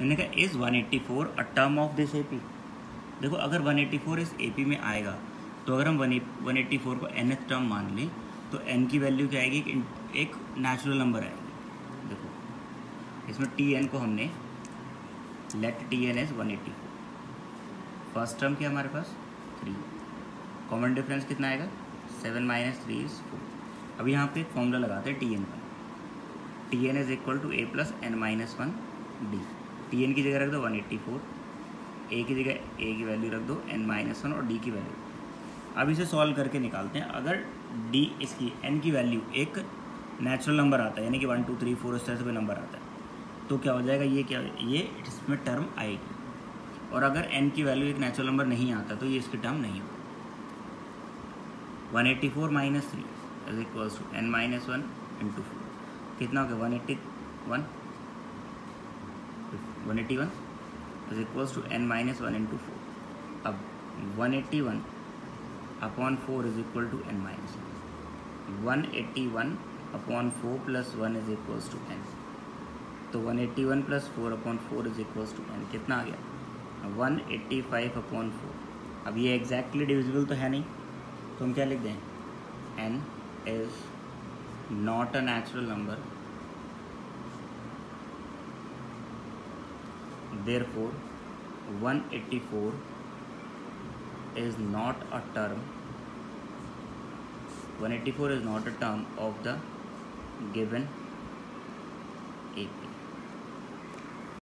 मैंने कहा is 184 a term of this AP. देखो अगर 184 इस एपी में आएगा तो अगर हम 184 को nth टर्म मान लें तो n की वैल्यू क्या आएगी, एक नेचुरल नंबर आएगी। देखो इसमें tn को हमने let tn as 184। First term क्या हमारे पास 3, कॉमन डिफरेंस कितना आएगा 7 - 3 = 4। अब यहाँ पे एक फॉर्मूला लगाते हैं tn का, tn is equal to a plus n minus 1 d। tn की जगह रख दो 184, a की जगह a की वैल्यू रख दो n माइनस 1 और d की वैल्यू। अब इसे सॉल्व करके निकालते हैं। अगर d इसकी n की वैल्यू एक नेचुरल नंबर आता है, यानी कि 1 2 3 4 इस तरह से कोई नंबर आता है, तो क्या हो जाएगा, ये इसमें टर्म आएगी। और अगर n की वैल्यू एक नेचुरल नंबर नहीं आता तो ये इसकी टर्म नहीं होगी। 184 - 3 is equals to n minus 1 into 4 कितना हो गया 181 is equals to n minus 1 into 4। अब 181 upon 4 is equal to n minus 1। 181 upon 4 plus 1 is equals to n। तो 181 plus 4 upon 4 is equals to n कितना आ गया 185 upon 4। अब ये exactly divisible तो है नहीं, तो हम क्या लिख दें, n is not a natural number, therefore 184 is not a term, 184 is not a term of the given AP।